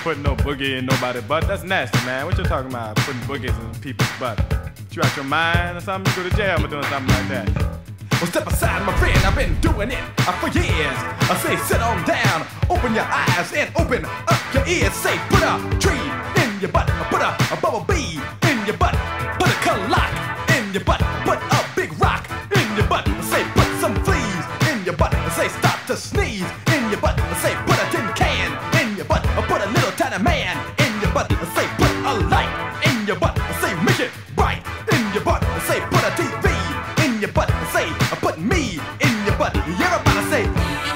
putting no boogie in nobody's butt. That's nasty, man. What you talking about? Putting boogies in people's butt? You out your mind or something? You go to jail for doing something like that. Well, step aside, my friend, I've been doing it for years. I say sit on down, open your eyes and open up your ears. Say put a tree in your butt, put a bubble bee in your butt, put a clock in your butt, put a big rock in your butt. Say put some fleas in your butt. Say stop to sneeze in your butt. Say put a tin can in your butt, put a little tiny man in your butt. Say put a light in your butt. Say make it bright in your butt. Say put a TV in your butt. Say put me in your butt. Everybody say.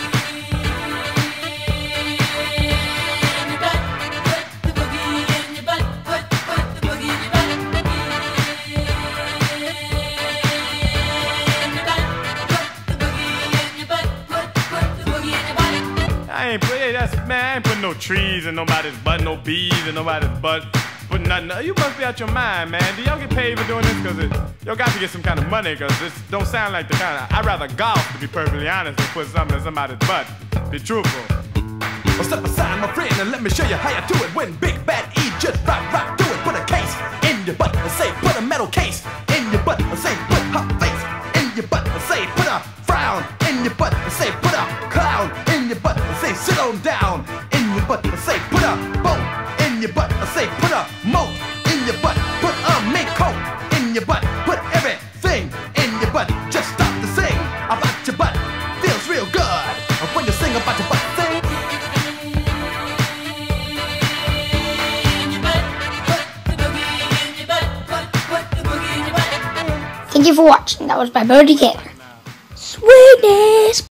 I ain't putting no trees in nobody's butt, no bees in nobody's butt, putting nothing. You must be out your mind, man. Do y'all get paid for doing this? Cause y'all got to get some kind of money, cause this don't sound like the kind of. I'd rather golf, to be perfectly honest, than put something in somebody's butt. Be truthful. Well, step aside, my friend, and let me show you how you do it. When Big Bad E just rock do it. Put a case in your butt, say put a metal case in your butt, say put her face in your butt, say put a frown in your butt, say put a clown in your butt, say sit on down in your butt, say put a boat in your butt, say put a moat in your butt, put a mink coat in your butt, put everything in your butt. Just stop to sing about your butt. Feels real good when you sing about your butt. Sing. Thank you for watching. That was by Bo Decatur. Sweetness.